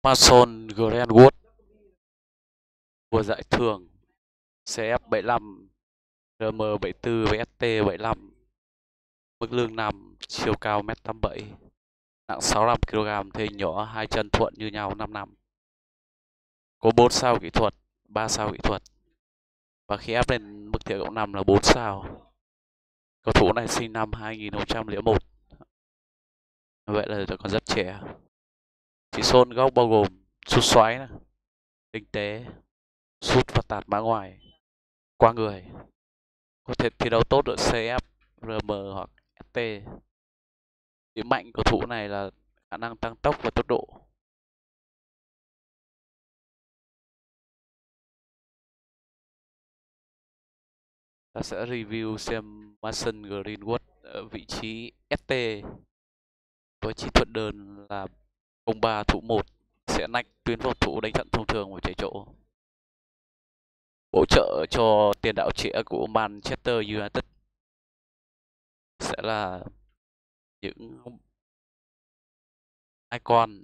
Mason Greenwood của giải thưởng CF75, RM74 với ST75, mức lương 5, chiều cao 1m87, nặng 65 kg, thể hình nhỏ, hai chân thuận như nhau 5 năm. Có 4 sao kỹ thuật, 3 sao kỹ thuật. Và khi ép lên mức thiện cộng 5 là 4 sao. Cầu thủ này sinh năm 2001. Vậy là còn rất trẻ. Chỉ số góc bao gồm sút xoáy, tinh tế, sút và tạt má ngoài, qua người. Có thể thi đấu tốt ở CF, RM hoặc ST. Điểm mạnh cầu thủ này là khả năng tăng tốc và tốc độ. Ta sẽ review xem Mason Greenwood ở vị trí ST với chiến thuật đơn là công 3 thủ 1, sẽ nách tuyến phòng thủ đánh chặn thông thường và chạy chỗ. Hỗ trợ cho tiền đạo trẻ của Manchester United sẽ là những icon.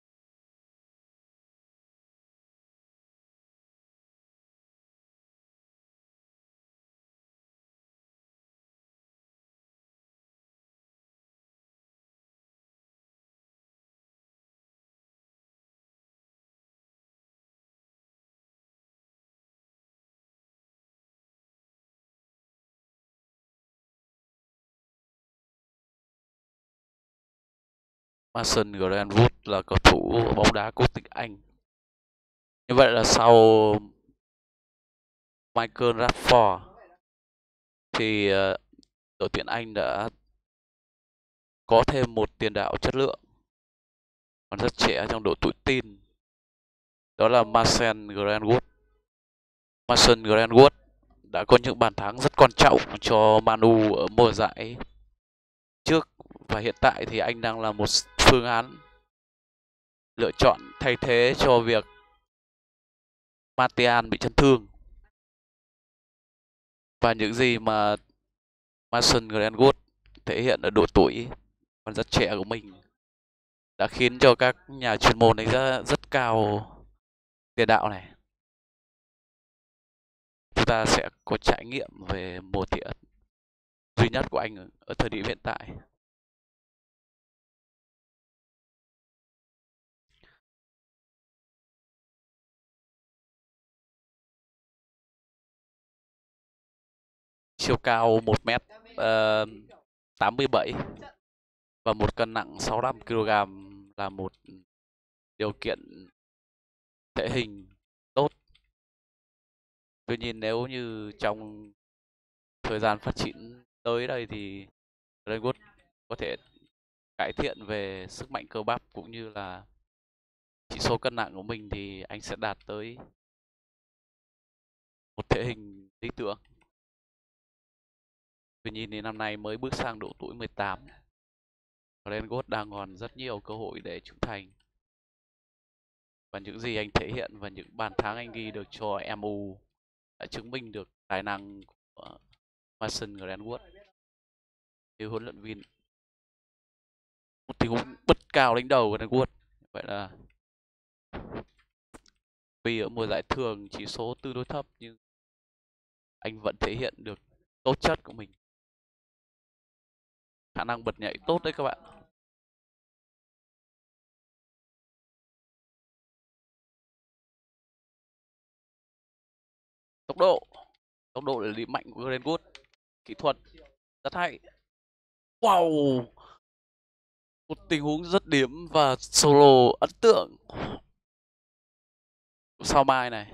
Mason Greenwood là cầu thủ bóng đá quốc tịch Anh. Như vậy là sau Michael Rashford thì đội tuyển Anh đã có thêm một tiền đạo chất lượng, còn rất trẻ trong độ tuổi teen. Đó là Mason Greenwood. Mason Greenwood đã có những bàn thắng rất quan trọng cho Man U ở mùa giải trước, và hiện tại thì anh đang là một phương án lựa chọn thay thế cho việc Martial bị chấn thương. Và những gì mà Mason Greenwood thể hiện ở độ tuổi còn rất trẻ của mình đã khiến cho các nhà chuyên môn đánh giá rất cao tiền đạo này. Chúng ta sẽ có trải nghiệm về mùa thi ẩn duy nhất của anh ở thời điểm hiện tại. Chiều cao 1m87 và một cân nặng 65 kg là một điều kiện thể hình tốt. Tuy nhiên nếu như trong thời gian phát triển tới đây thì Greenwood có thể cải thiện về sức mạnh cơ bắp cũng như là chỉ số cân nặng của mình, thì anh sẽ đạt tới một thể hình lý tưởng. Tuy nhiên thì năm nay mới bước sang độ tuổi 18, Greenwood đang còn rất nhiều cơ hội để trưởng thành. Và những gì anh thể hiện và những bàn thắng anh ghi được cho MU đã chứng minh được tài năng của Mason Greenwood như huấn luyện viên. Một tình huống bật cao đánh đầu của Greenwood. Vậy là vì ở mùa giải thường chỉ số tương đối thấp nhưng anh vẫn thể hiện được tố chất của mình. Khả năng bật nhảy tốt đấy các bạn. Tốc độ là điểm mạnh của Greenwood. Kỹ thuật rất hay. Wow, một tình huống dứt điểm và solo ấn tượng. Sao mai này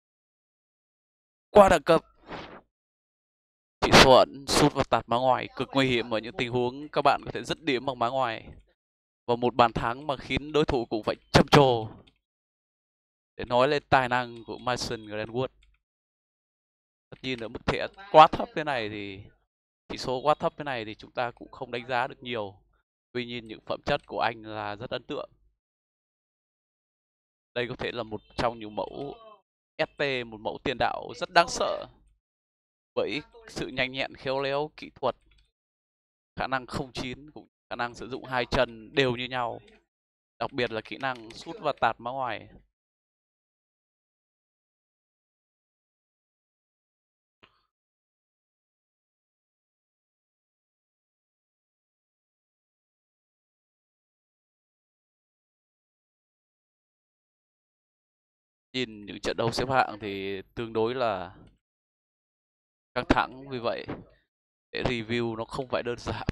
qua đẳng cấp, chỉ số ẩn, sút và tạt má ngoài cực nguy hiểm ở những tình huống các bạn có thể dứt điểm bằng má ngoài, và một bàn thắng mà khiến đối thủ cũng phải trầm trồ để nói lên tài năng của Mason Greenwood. Tất nhiên ở mức thẻ quá thấp thế này thì chỉ số quá thấp thế này thì chúng ta cũng không đánh giá được nhiều. Tuy nhiên những phẩm chất của anh là rất ấn tượng. Đây có thể là một trong những mẫu ST, một mẫu tiền đạo rất đáng sợ bởi sự nhanh nhẹn, khéo léo, kỹ thuật, khả năng không chín, cũng khả năng sử dụng hai chân đều như nhau. đặc biệt là kỹ năng sút và tạt má ngoài. Nhìn những trận đấu xếp hạng thì tương đối là căng thẳng, vì vậy để review nó không phải đơn giản.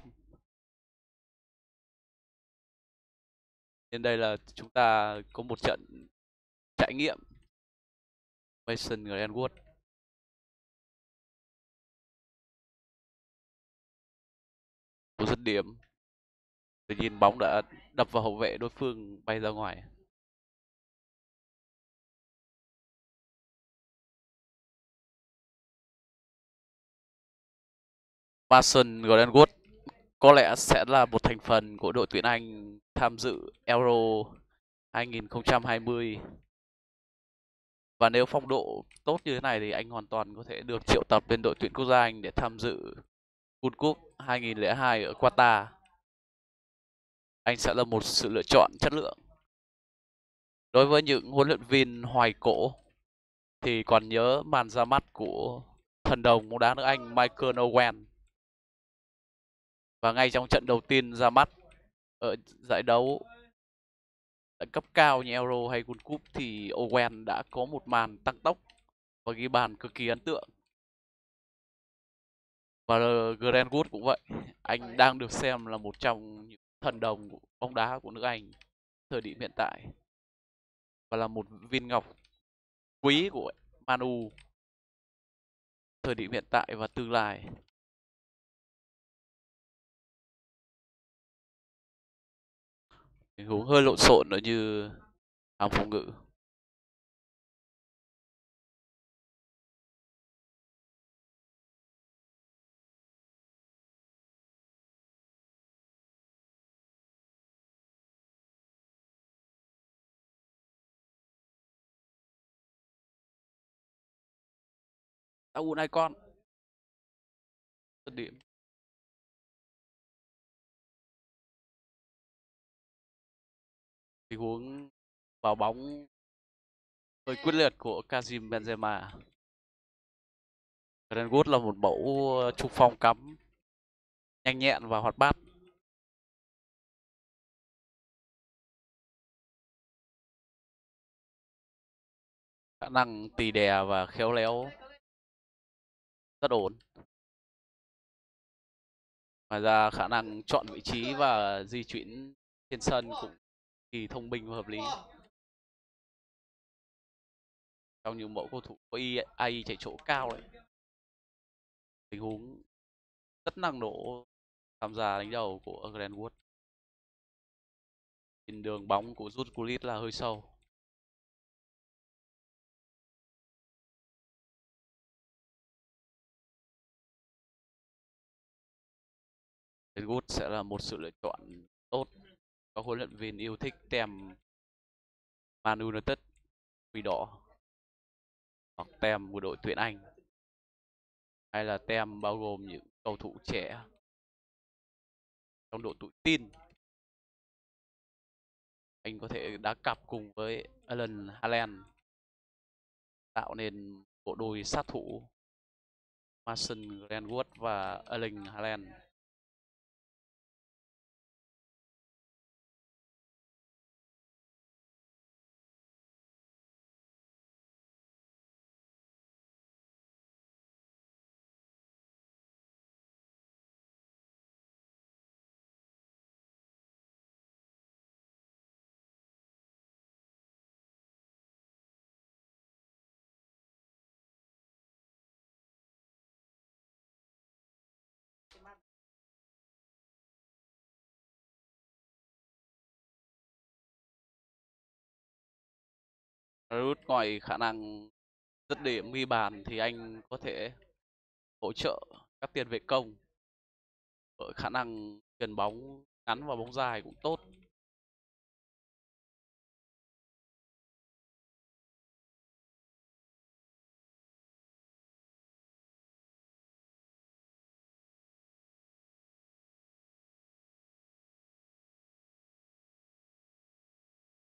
Nên đây là chúng ta có một trận trải nghiệm Mason Greenwood. Cú dứt điểm, tự nhiên bóng đã đập vào hậu vệ đối phương bay ra ngoài. Mason Greenwood có lẽ sẽ là một thành phần của đội tuyển Anh tham dự Euro 2020. Và nếu phong độ tốt như thế này thì anh hoàn toàn có thể được triệu tập lên đội tuyển quốc gia Anh để tham dự World Cup 2002 ở Qatar. Anh sẽ là một sự lựa chọn chất lượng. Đối với những huấn luyện viên hoài cổ thì còn nhớ màn ra mắt của thần đồng bóng đá nước Anh Michael Owen. Và ngay trong trận đầu tiên ra mắt ở giải đấu ở cấp cao như Euro hay World Cup thì Owen đã có một màn tăng tốc và ghi bàn cực kỳ ấn tượng. Và Greenwood cũng vậy, anh đang được xem là một trong những thần đồng của bóng đá của nước Anh thời điểm hiện tại và là một viên ngọc quý của Manu thời điểm hiện tại và tương lai. Tình huống hơi lộn xộn ở như hàng phòng ngự. Un Icon dứt điểm. Tình huống vào bóng hơi quyết liệt của Karim Benzema. Greenwood là một mẫu trung phong cắm nhanh nhẹn và hoạt bát. Khả năng tì đè và khéo léo rất ổn. Ngoài ra khả năng chọn vị trí và di chuyển trên sân cũng kỳ thông minh và hợp lý. Trong những mẫu cầu thủ có AI chạy chỗ cao đấy. Tình huống rất năng nổ tham gia đánh đầu của Greenwood. Nhìn đường bóng của Jude Gullit là hơi sâu. Greenwood sẽ là một sự lựa chọn tốt. Các huấn luyện viên yêu thích tem Man United quỷ đỏ hoặc tem của đội tuyển Anh, hay là tem bao gồm những cầu thủ trẻ trong độ tuổi teen. Anh có thể đá cặp cùng với Erling Haaland tạo nên bộ đôi sát thủ Mason Greenwood và Erling Haaland. Rút ngoài khả năng dứt điểm ghi bàn thì anh có thể hỗ trợ các tiền vệ công ở khả năng chuyền bóng ngắn và bóng dài cũng tốt.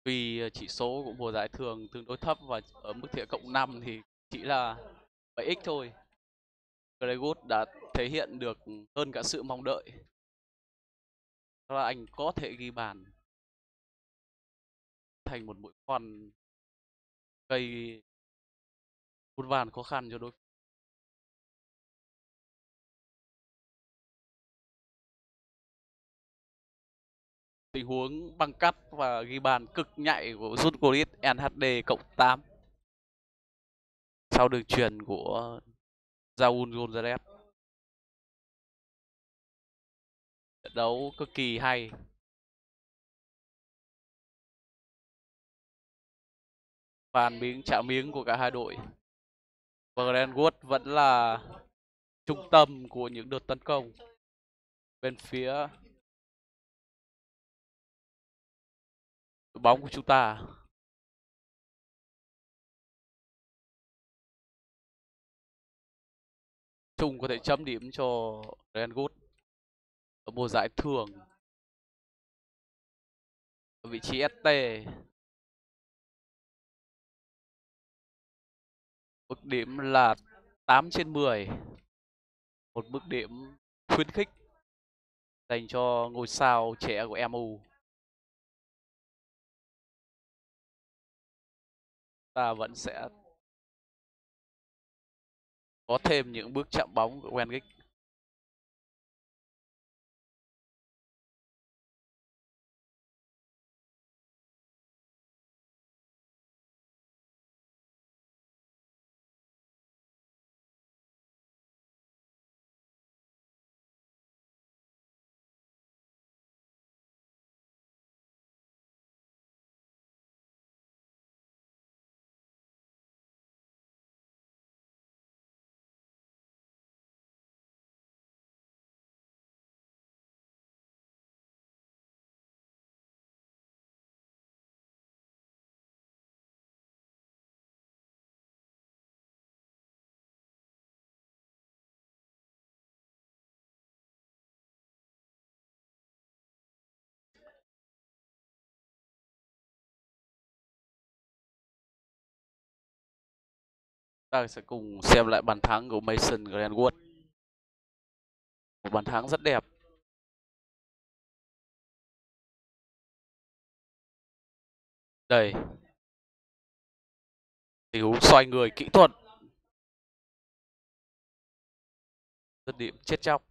Vì chỉ số của mùa giải thường tương đối thấp và ở mức thiện cộng 5 thì chỉ là 7x thôi. Greenwood đã thể hiện được hơn cả sự mong đợi. Đó là anh có thể ghi bàn thành một mũi khoan gây muôn vàn khó khăn cho đối phương. Tình huống băng cắt và ghi bàn cực nhạy của Zutkovic NHD cộng 8 sau đường truyền của Raúl González. Trận đấu cực kỳ hay. Bàn miếng chạm miếng của cả hai đội. Và Greenwood vẫn là trung tâm của những đợt tấn công bên phía đội bóng của chúng ta. Chung có thể chấm điểm cho Greenwood ở mùa giải thường ở vị trí ST. Mức điểm là 8/10. Một mức điểm khuyến khích dành cho ngôi sao trẻ của MU. Ta vẫn sẽ có thêm những bước chạm bóng của Wenger. Ta sẽ cùng xem lại bàn thắng của Mason Greenwood. Một bàn thắng rất đẹp. Đây. Tình huống xoay người kỹ thuật. Dứt điểm chết chóc.